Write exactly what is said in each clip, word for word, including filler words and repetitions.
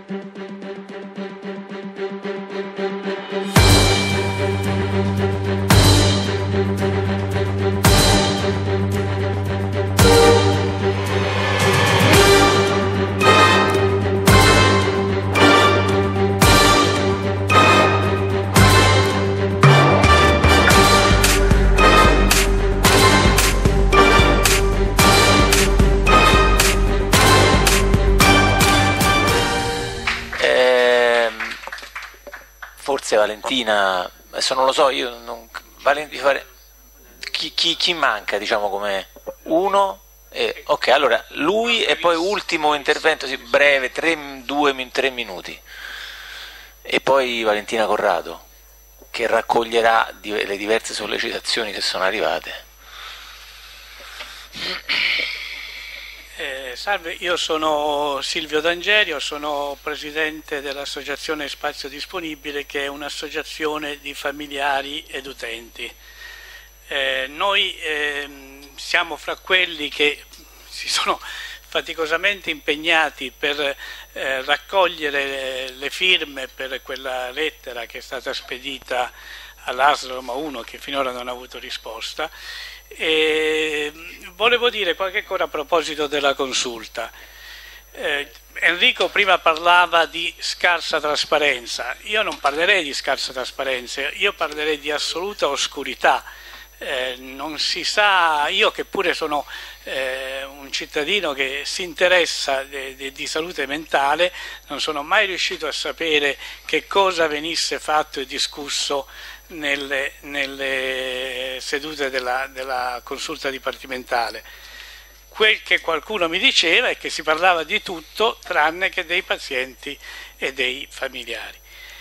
Forse Valentina, adesso non lo so, io non, Valentina, fare, chi, chi, chi manca, diciamo, come uno? Eh, ok, allora lui e poi ultimo intervento, sì, breve, tre, due, tre minuti, e poi Valentina Corrado, che raccoglierà di, le diverse sollecitazioni che sono arrivate. Eh, salve, io sono Silvio D'Angerio, sono presidente dell'associazione Spazio Disponibile, che è un'associazione di familiari ed utenti. Eh, noi eh, siamo fra quelli che si sono faticosamente impegnati per eh, raccogliere le firme per quella lettera che è stata spedita all'A S L Roma uno, che finora non ha avuto risposta. E volevo dire qualche cosa a proposito della consulta. Eh, Enrico prima parlava di scarsa trasparenza. Io non parlerei di scarsa trasparenza, io parlerei di assoluta oscurità. Eh, non si sa, io che pure sono eh, un cittadino che si interessa de, de, di salute mentale, non sono mai riuscito a sapere che cosa venisse fatto e discusso nelle, nelle sedute della, della consulta dipartimentale. Quel che qualcuno mi diceva è che si parlava di tutto tranne che dei pazienti e dei familiari.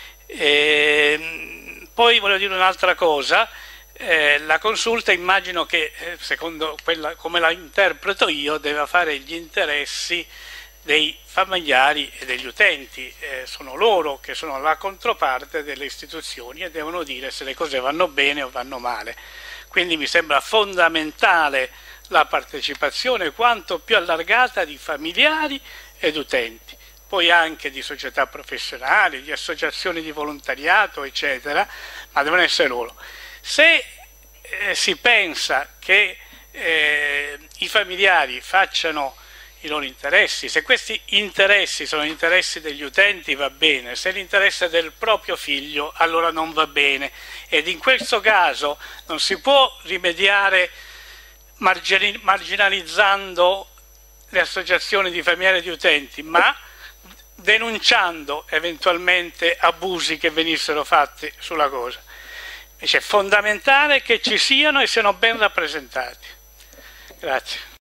E poi voglio dire un'altra cosa. Eh, la consulta, immagino che, eh, secondo quella, come la interpreto io, deve fare gli interessi dei familiari e degli utenti. Eh, sono loro che sono la controparte delle istituzioni e devono dire se le cose vanno bene o vanno male. Quindi mi sembra fondamentale la partecipazione quanto più allargata di familiari ed utenti, poi anche di società professionali, di associazioni di volontariato, eccetera, ma devono essere loro. Se eh, si pensa che eh, i familiari facciano i loro interessi, se questi interessi sono interessi degli utenti va bene, se l'interesse è del proprio figlio allora non va bene, ed in questo caso non si può rimediare marginalizzando le associazioni di familiari e di utenti, ma denunciando eventualmente abusi che venissero fatti sulla cosa. Invece è fondamentale che ci siano e siano ben rappresentati. Grazie.